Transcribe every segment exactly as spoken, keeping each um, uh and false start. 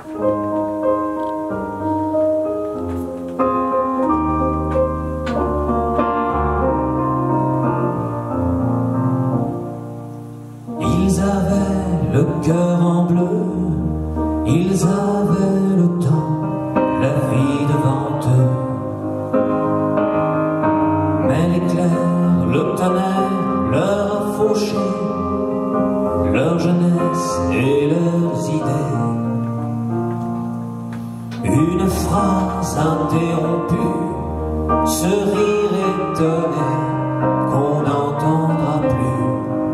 Ils avaient le cœur en bleu, ils avaient le temps, la vie devant eux. Mais l'éclair, le tonnerre leur a fauché leur jeunesse et leurs idées. Une phrase interrompue, ce rire étonné qu'on n'entendra plus.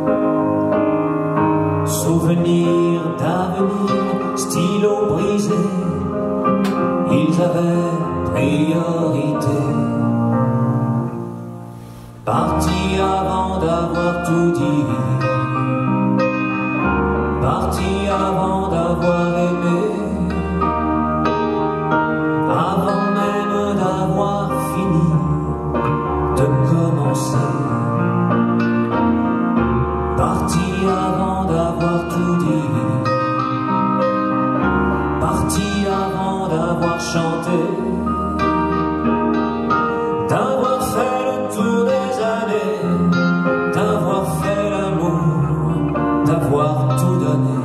Souvenir d'avenir, stylo brisé, ils avaient priorité. Partis avant d'avoir tout dit, partis avant d'avoir aimé, avant même d'avoir fini de commencer. Partis avant d'avoir tout dit, partis avant d'avoir chanté, d'avoir fait le tour des années, d'avoir fait l'amour, d'avoir tout donné.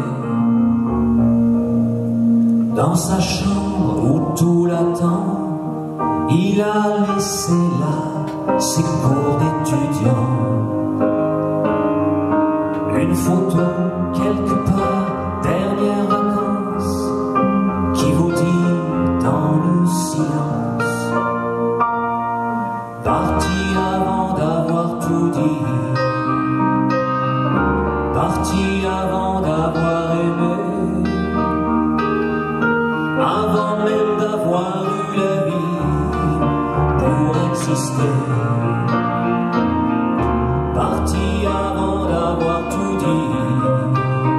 Dans sa chambre où tout l'attend, il a laissé là ses cours d'étudiant. Une photo quelque part, dernière vacances, qui vous dit dans le silence. Parti avant d'avoir tout dit, parti avant d'avoir aimé, avant même d'avoir eu la vie pour exister. Parti avant d'avoir tout dit,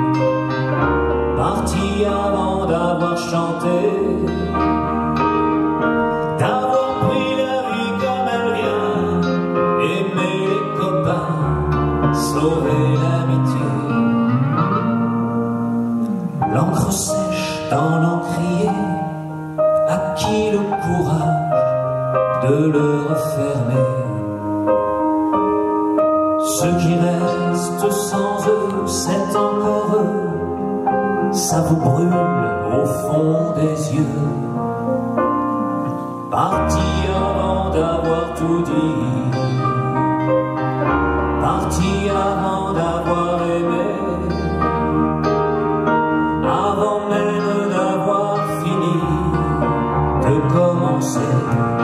parti avant d'avoir chanté, d'avoir pris la vie comme elle vient, aimer les copains, sauver l'amitié. L'encre sèche dans l'encrier, à qui le courage de le refermer? Ceux qui restent sans eux, c'est encore eux, ça vous brûle au fond des yeux. Parti avant d'avoir tout dit, parti avant d'avoir aimé, avant même d'avoir fini de commencer.